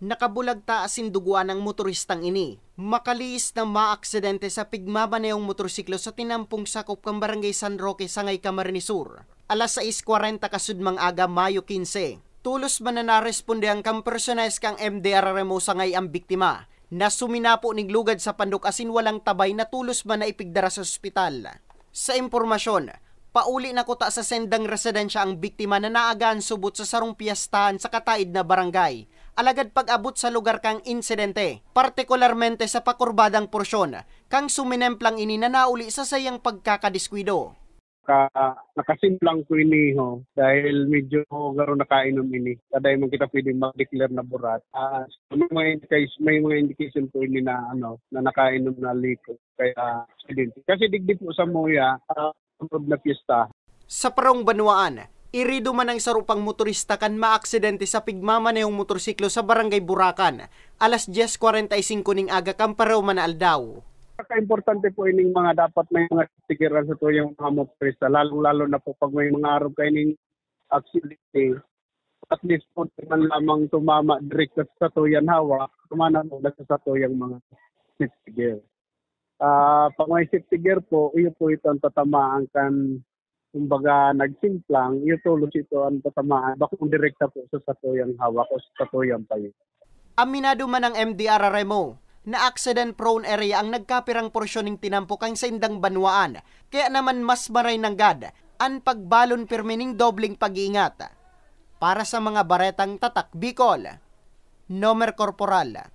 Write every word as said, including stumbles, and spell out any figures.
Nakabulag ta asin duguan ng motoristang ini. Makaliis na maaksidente sa pigmamanayong motorsiklo sa tinampong sakop kang Barangay San Roque, Sangay, Camarines Sur. alas sais kwarenta kasudmang aga, Mayo kinse. Tulos man na naresponde ang kang personalis kang M D R R mo Sangay ang biktima, na suminapo ning lugad sa pandok asin walang tabay na tulos man na ipigdara sa ospital. Sa impormasyon, pauli na kuta sa sendang residensya ang biktima na naagaan subot sa sarong piyastahan sa kataid na barangay. Alagad pag-abot sa lugar kang insidente, partikularmente sa pakurbadang porsyon, kang suminemplang ini na nauli sa sayang pagkakadiskwido. Ka, nakasimplang ko ini ho, dahil medyo garo nakainom ini. Kaday man kita pwedeng mag-declare na burat. Uh, may, mga indication, may mga indication po ini na, ano, na nakainom na liko. Kaya accident. Kasi digdi po sa Moya, uh, na piyesta. Sa Parong Banwaan, irido man ang sarupang motorista kan maaksidente sa pigmamanayong motorsiklo sa Barangay Buracan, alas diyes kwarenta y singko ning aga kang paraw man aldaw. Importante po ining mga dapat may mga tigiran sa tuyong mga motorista, lalong-lalo na po pag may mga araw kayo ning aksidente. At least po man lamang tumama direct sa tuyan hawa, tumana po sa tuyang mga safety gear. Uh, pag may safety gear po, iyo po ito ang tatamaan kan, kumbaga nagsimplang, iyo tulos ito ang tatamaan, baka kung direkta po sa satuyang hawak o sa satuyang payo. Aminado man ang M D R R mo, na accident-prone area ang nagkapirang porsyon ng tinampo kang sa Indang Banwaan, kaya naman mas maray ng gad, ang pagbalon pirmining dobling pag-iingat. Para sa mga baretang tatak Bicol, Nomer Corporal.